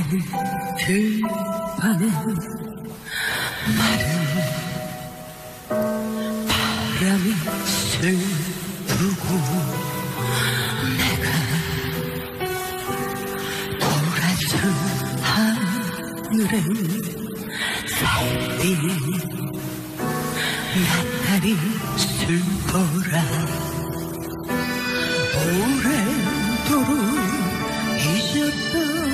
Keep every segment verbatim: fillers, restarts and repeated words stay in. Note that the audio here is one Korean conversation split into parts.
들판에 마른 바람이 슬프고 내가 돌아선 하늘에 살이 나날이 슬퍼라 오래도록 잊었던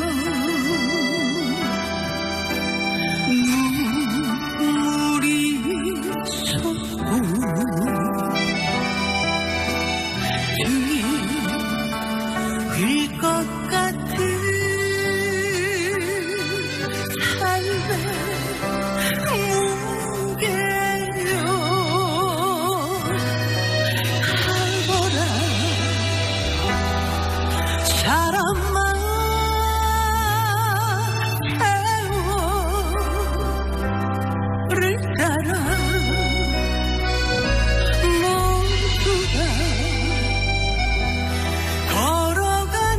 눈물이 솟고 등이 휠 것 같은 삶의 무게요 살거라 사람만 세월을 따라 모두 다 걸어가는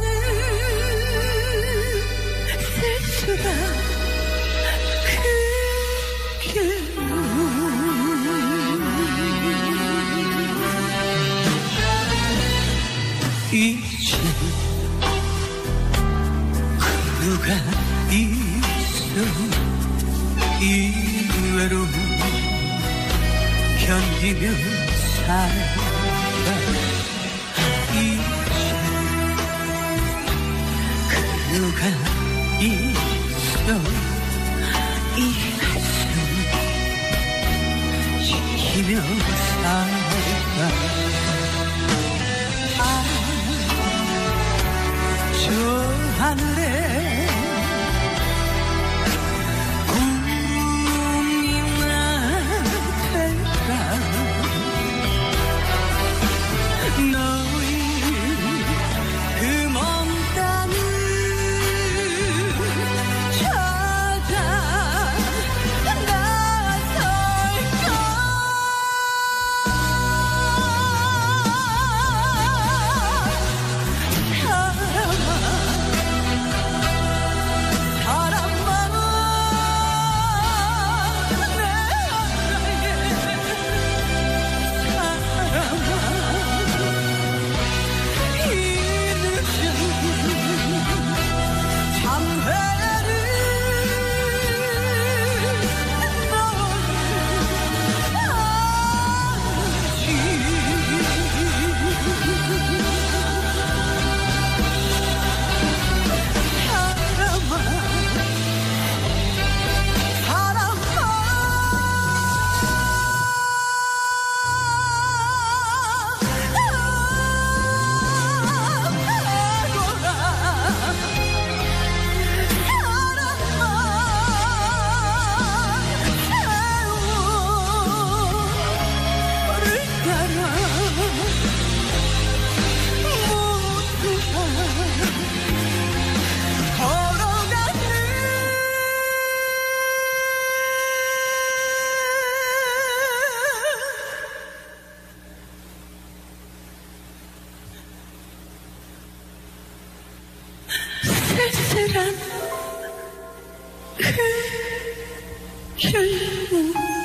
쓸쓸한 그 길로 이제 누가 있어 이 외로움 견디며 살아 이제 누가 있어 이 가슴 지키며 살아 아, 저 하늘에 구름이 나될까 너의 그 먼 땅을 찾아 나설까 쓸쓸한 그 길로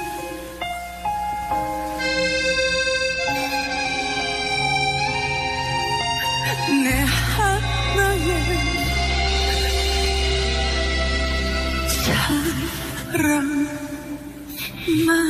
내 하나의 사랑만